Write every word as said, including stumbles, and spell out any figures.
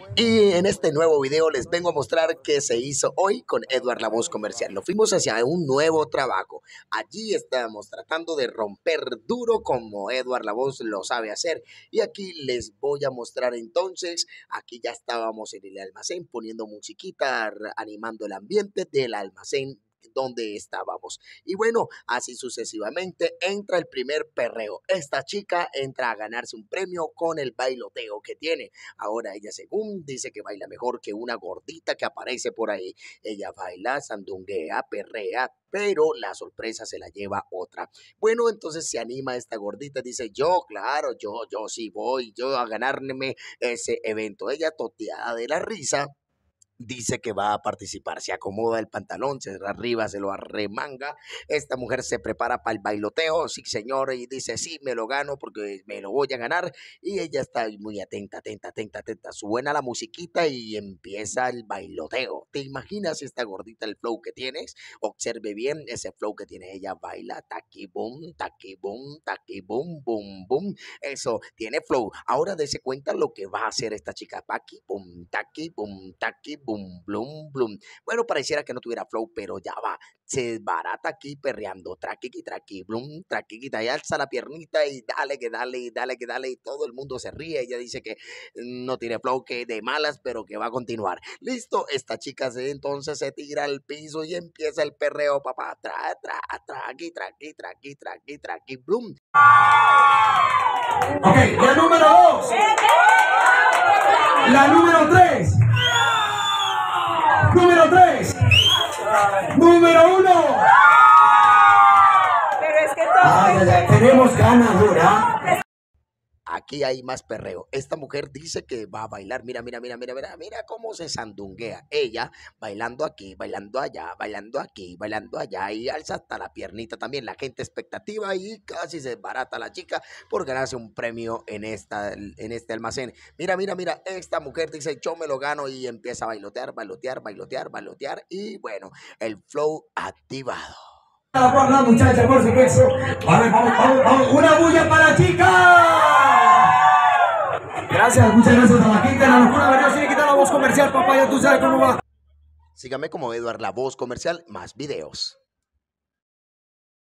Y en este nuevo video les vengo a mostrar qué se hizo hoy con Edward La Voz Comercial. Nos fuimos hacia un nuevo trabajo. Allí estábamos tratando de romper duro como Edward La Voz lo sabe hacer. Y aquí les voy a mostrar entonces, aquí ya estábamos en el almacén poniendo musiquita, animando el ambiente del almacén donde estábamos. Y bueno, así sucesivamente entra el primer perreo. Esta chica entra a ganarse un premio con el bailoteo que tiene. Ahora ella según dice que baila mejor que una gordita que aparece por ahí. Ella baila, sandunguea, perrea, pero la sorpresa se la lleva otra. Bueno, entonces se anima esta gordita, dice yo, claro, yo, yo sí voy, yo a ganarme ese evento. Ella toteada de la risa dice que va a participar, se acomoda el pantalón, se arriba, se lo arremanga, esta mujer se prepara para el bailoteo, sí señor, y dice sí, me lo gano porque me lo voy a ganar, y ella está muy atenta, atenta, atenta, atenta, suena la musiquita y empieza el bailoteo. ¿Te imaginas esta gordita, el flow que tienes? Observe bien ese flow que tiene ella, baila taqui boom, taqui boom, taqui boom, boom, boom, eso, tiene flow. Ahora dése cuenta lo que va a hacer esta chica, taqui boom, taqui boom, taqui boom, blum, blum. Bueno, pareciera que no tuviera flow, pero ya va. Se desbarata aquí perreando. Traquiqui, traqui, blum, traquiquita. Y alza la piernita y dale, que dale, y dale, que dale. Y todo el mundo se ríe. Ella dice que no tiene flow, que de malas, pero que va a continuar. Listo, esta chica se, entonces se tira al piso y empieza el perreo, papá. Tra, tra, traqui, traqui, traqui, traqui, traqui, blum. Ok, la número dos. La número tres. Número tres. Número uno. Pero es que todo. Ay, ay, ay, tenemos ganadora. Aquí hay más perreo. Esta mujer dice que va a bailar. Mira, mira, mira, mira, mira, mira cómo se sandunguea. Ella bailando aquí, bailando allá, bailando aquí, bailando allá y alza hasta la piernita también. La gente expectativa y casi se desbarata la chica por ganarse un premio en, esta, en este almacén. Mira, mira, mira, esta mujer dice yo me lo gano y empieza a bailotear, bailotear, bailotear, bailotear y bueno, el flow activado. Por la muchacha, por supuesto. A ver, vamos, vamos, vamos. Una bulla para la chica. Gracias, muchas gracias a la gente. La locura varió sin quitar la voz comercial, papá. Ya tú sabes cómo va. Sígame como Edward La Voz Comercial, más videos.